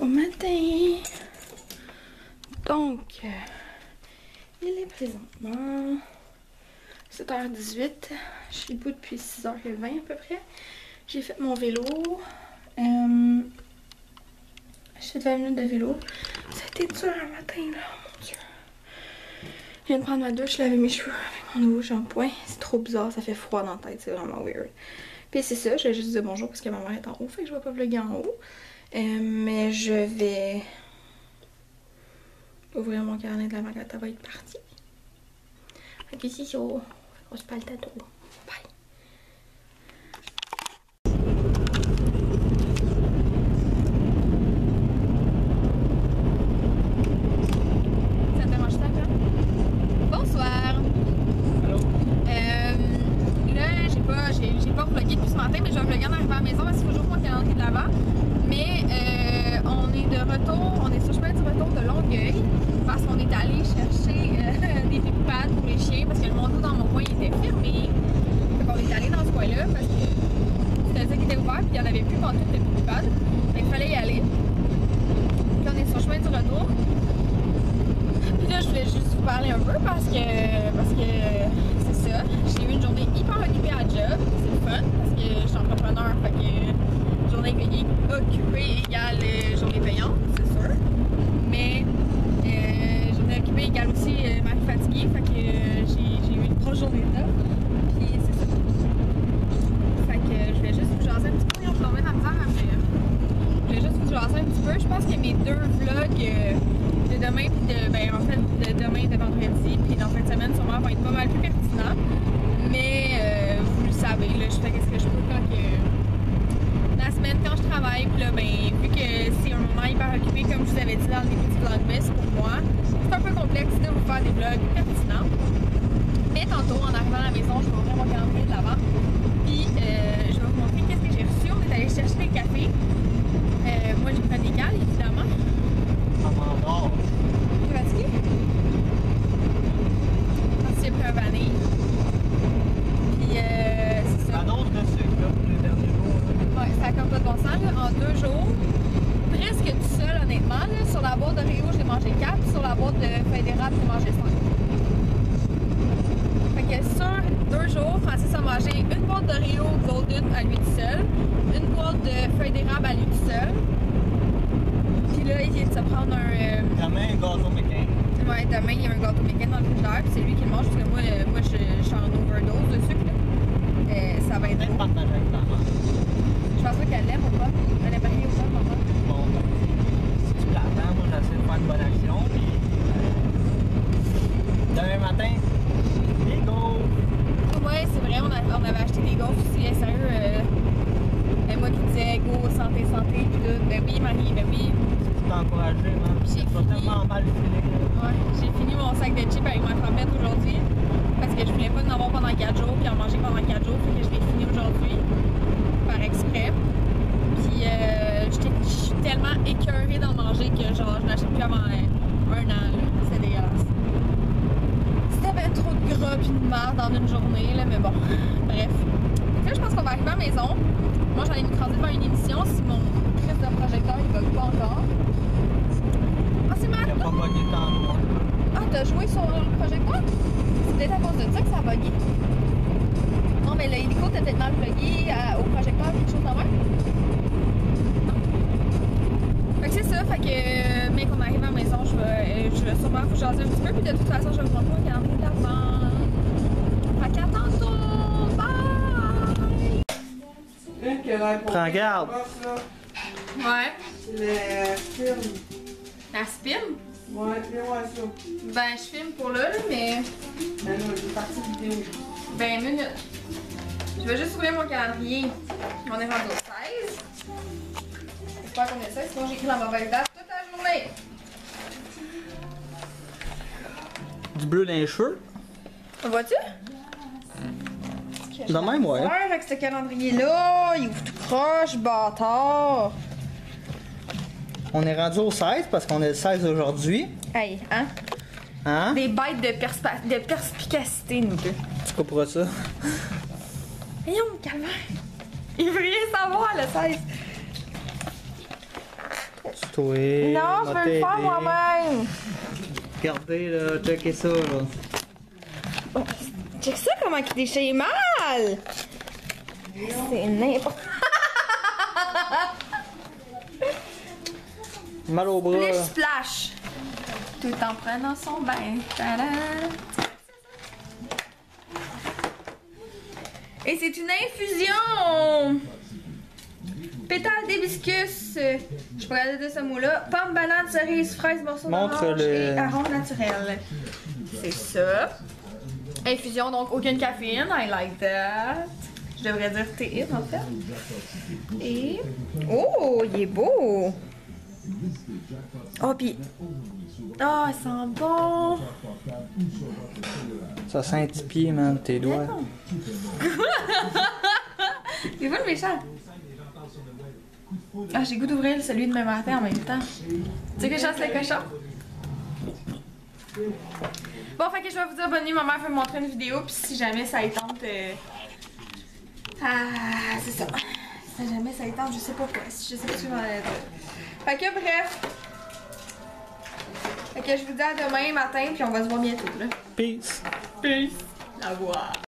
Bon matin! Donc, il est présentement 7h18. Je suis debout depuis 6h20 à peu près. J'ai fait mon vélo. J'ai fait 20 minutes de vélo. Ça a été dur un matin là, mon dieu. Je viens de prendre ma douche, laver mes cheveux avec mon nouveau shampoing. C'est trop bizarre, ça fait froid dans la tête, c'est vraiment weird. Puis c'est ça, je vais juste dire bonjour parce que ma mère est en haut, fait que je vais pas vlogger en haut. Mais je vais ouvrir mon carnet de la marque, elle va être partie. Fait que ici, on se parle tantôt. Bye! Ça te dérange pas, toi? Bonsoir! Allô? Là, j'ai pas vlogué depuis ce matin, mais je vais vlogger en arrivant à la maison parce qu'il faut toujours mon calendrier de l'avant. Mais on est de retour, on est sur le chemin du retour de Longueuil parce qu'on est allé chercher des pépipades pour les chiens parce que le Mondo dans mon coin il était fermé. Donc on est allé dans ce coin-là parce que c'était ça qui était ouvert puis il n'y en avait plus pendant toutes les pépipades. Donc il fallait y aller. Puis on est sur le chemin du retour. Puis là je voulais juste vous parler un peu parce que c'est ça. J'ai eu une journée hyper occupée à job. C'est le fun parce que je suis entrepreneur. Fait que journée occupée égale journée payante, c'est sûr. Mais journée occupée égale aussi mari fatiguée. Fait que j'ai eu une grosse journée là. Puis c'est ça. Fait que je vais juste vous jaser un petit peu. Je vais remettre la misère à venir. Je vais juste vous jaser un petit peu. Je pense que mes deux vlogs de demain puis de demain de vendredi puis dans fin de semaine sûrement vont être pas mal plus pertinents. Mais vous le savez, là, je fais ce que je peux quand que la semaine quand je travaille, puis là, ben, vu que c'est un moment hyper occupé, comme je vous avais dit dans le début du vlogmas, pour moi, c'est un peu complexe de vous faire des vlogs pertinents. Mais tantôt, en arrivant à la maison, je vais ouvrir mon calendrier de l'avant, puis je vais vous montrer qu'est-ce que j'ai reçu. On est allé chercher des cafés. Moi, j'ai pris des cales, évidemment. Commandant. T'es fatigué? Ensuite, j'ai pris un vanille. Puis, c'est ça. Annonce de sucre là, pour les derniers jours. Ouais, ça a comme pas de bon sens, là. En 2 jours, presque tout seul, honnêtement. Là. Sur la boîte de Rio, j'ai mangé 4. Sur la boîte de feuilles d'érable, j'ai mangé 5. Fait que sur 2 jours, Francis a mangé une boîte de Rio Golden à lui tout seul, une boîte de feuilles d'érable à lui tout seul. Puis là, il vient de se prendre un... Demain, un gâteau mécanique. Ouais, demain, il y a un gâteau mécanique dans le frigidaire, puis c'est lui qui le mange, parce que moi je suis en overdose de sucre. Là. Ça va être Peut-être beau. partager avec ta mère. Je pense pas qu'elle l'aime ou pas. Elle aime rien ou pas, maman. Bon, ben, si tu l'attends, moi j'essaie de faire une bonne action. Puis, demain matin, les gaufres. Ouais, c'est vrai, on avait acheté des gaufres aussi, sérieux. Moi qui disais go, santé, santé, puis là, ben oui, Marie, ben oui. Tu t'es encouragé, man. J'ai Pas fini. tellement mal filé. Ouais, j'ai fini mon sac de chips avec ma femme aujourd'hui parce que je voulais pas en avoir pendant 4 jours puis en manger pendant 4 jours, fait que je l'ai fini aujourd'hui par exprès. Puis je suis tellement écœurée d'en manger que genre je n'achète plus avant 1 an, là. C'est dégueulasse. C'était bien trop de gras pis de marde dans une journée, là, mais bon, bref. Donc là, je pense qu'on va arriver à la maison. Moi, j'en ai crasé devant une émission si mon crise de projecteur il bug pas encore. Ah, c'est Il mal! a pas bugué tant noir. Ah, t'as joué sur le projecteur? C'est peut-être à cause de ça que ça a bugué. Non, mais l'hélico était peut-être mal plugué au projecteur ou quelque chose de même. Non. Fait que c'est ça, fait que mais qu'on arrive à la maison, je vais sûrement vous jaser un petit peu, puis de toute façon, je vais vous montrer un calendrier de l'avant. Fait qu'à tantôt! Bye! Prends garde. Ouais. Le film. La spin? Ouais, fais-moi ça. Ben, je filme pour là, mais... Ben non, j'ai parti vidéo. 20 minutes. Je vais juste ouvrir mon calendrier. On est rendu au 16. J'espère qu'on est 16, sinon j'écris la mauvaise date toute la journée. Du bleu dans les cheveux. Vois-tu? De même, ouais. Ouais, avec ce calendrier-là, il ouvre tout croche, bâtard. On est rendu au 16 parce qu'on est le 16 aujourd'hui. Hey, hein? Hein? Des bêtes de perspicacité, nous deux. Tu comprends ça? Voyons, calvaire. Il veut rien savoir, le 16. Toi. Non, je m'a veux le t'aider. faire moi-même. Regardez, là, checkez ça, là. Check ça comment il déchire mal! C'est n'importe Mal au bras. Splish là. splash! Tout en prenant son bain. Tadam! Et c'est une infusion! Pétales d'hibiscus. Je pourrais dire ce mot-là. Pomme, banane, cerise, fraise, morceau d'orange Montre-le. et arôme naturel. C'est ça. Infusion, donc aucune caféine. I like that. Je devrais dire thé en fait. Et... Oh, il est beau! Oh, pis... Oh, il sent bon! Ça sent un petit pied, man, tes doigts. Il est pas le méchant. Ah, j'ai goût d'ouvrir celui de demain matin en même temps. Tu sais que je chasse les cochons? Bon, fait que je vais vous dire bonne nuit. Ma mère veut me montrer une vidéo, puis si jamais ça y tente... Ah, c'est ça. Si jamais ça y tente, je sais pas quoi. Je sais pas ce que je vais dire. Fait que bref. Fait que je vous dis à demain matin, puis on va se voir bientôt, là. Peace. Peace. La voix.